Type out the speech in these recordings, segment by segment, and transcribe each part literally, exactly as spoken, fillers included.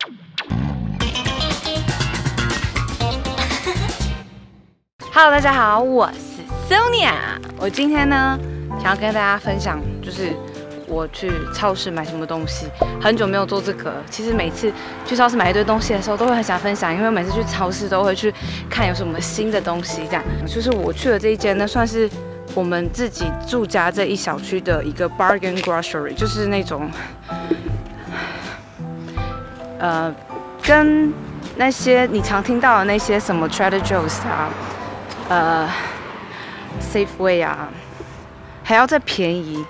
Hello， 大家好，我是 Sonia。我今天呢，想要跟大家分享，就是我去超市买什么东西。很久没有做这个，其实每次去超市买一堆东西的时候，都会很想分享，因为每次去超市都会去看有什么新的东西。这样，就是我去的这一间呢，算是我们自己住家这一小区的一个 bargain grocery， 就是那种，呃，跟那些你常听到的那些什么 Trader Joe's 啊。呃 ，Safeway 啊，还要再便宜，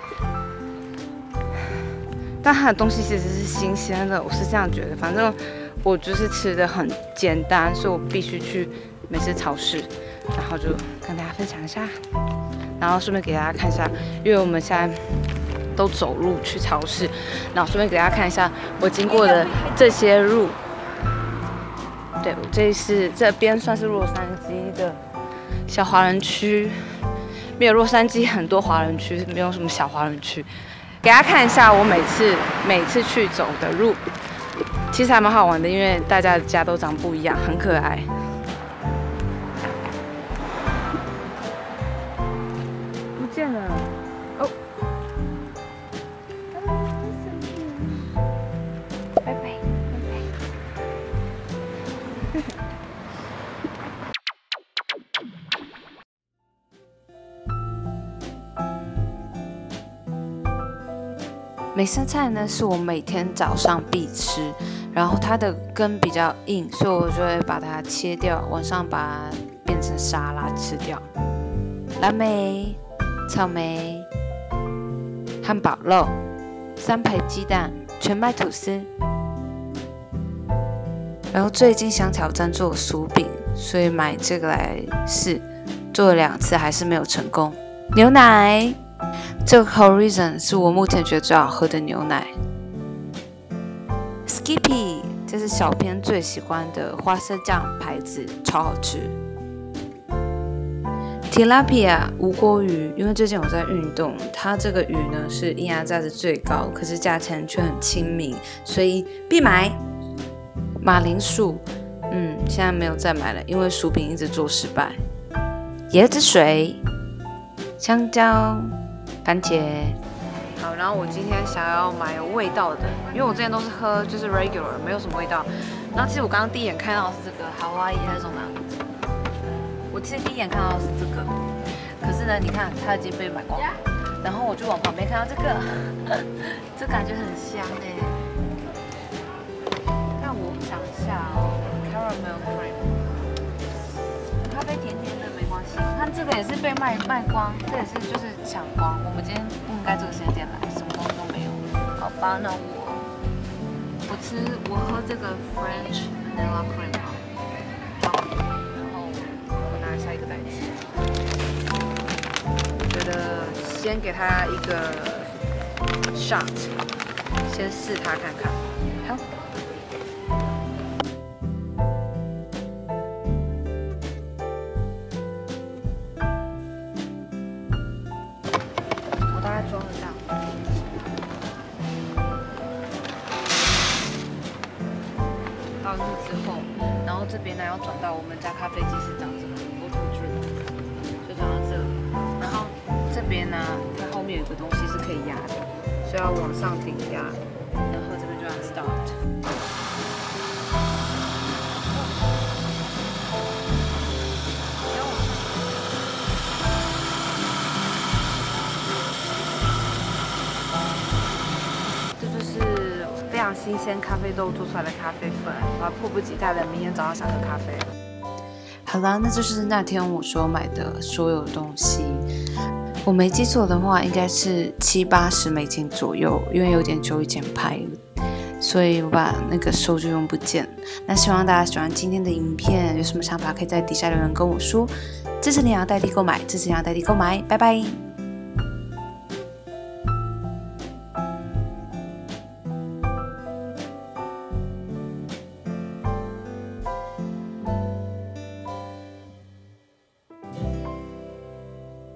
但它的东西其实是新鲜的，我是这样觉得。反正我就是吃的很简单，所以我必须去美式超市，然后就跟大家分享一下，然后顺便给大家看一下，因为我们现在都走路去超市，然后顺便给大家看一下我经过的这些路。对，这是这边算是洛杉矶的小华人区，没有洛杉矶很多华人区，没有什么小华人区。给大家看一下我每次每次去走的路，其实还蛮好玩的，因为大家的家都长不一样，很可爱。不见了，哦，拜拜拜拜。美式菜呢是我每天早上必吃，然后它的根比较硬，所以我就会把它切掉，晚上把它变成沙拉吃掉。蓝莓、草莓、汉堡肉、三排鸡蛋、全麦吐司。然后最近想挑战做薯饼，所以买这个来试，做了两次还是没有成功。牛奶。这个 Horizon 是我目前觉得最好喝的牛奶。Skippy 这是小编最喜欢的花生酱牌子，超好吃。Tilapia 无锅鱼，因为最近我在运动，它这个鱼呢是营养价值最高，可是价钱却很亲民，所以必买。马铃薯，嗯，现在没有再买了，因为薯饼一直做失败。椰子水、香蕉。番茄，好，然后我今天想要买有味道的，因为我之前都是喝就是 regular， 没有什么味道。然后其实我刚刚第一眼看到的是这个夏威夷还是什么？我其实第一眼看到的是这个，可是呢，你看它已经被买光了。然后我就往旁边看到这个，这感觉很香哎。但我想一下哦 ，caramel cream， 咖啡甜甜的没关系。看这个也是被卖卖光，这也是就是抢光。我们今天不应该这个时间点来，什么东西都没有。好吧，那我我吃我喝这个 French vanilla cream 好，好，然后我拿下一个袋子。我觉得先给它一个 shot， 先试它看看。好。装得上，倒入之后，然后这边呢要转到我们家咖啡机是长这个 bottle drip， 就转到这里，然后这边呢它后面有个东西是可以压的，所以要往上挺压，然后这边就按 start。非常新鲜咖啡豆做出来的咖啡粉，我迫不及待的明天早上想喝咖啡。好啦，那就是那天我所买的所有东西。我没记错的话，应该是七八十美金左右，因为有点久以前拍了，所以我把那个收据用不见。那希望大家喜欢今天的影片，有什么想法可以在底下留言跟我说。支持领养代替购买，支持领养代替购买，拜拜。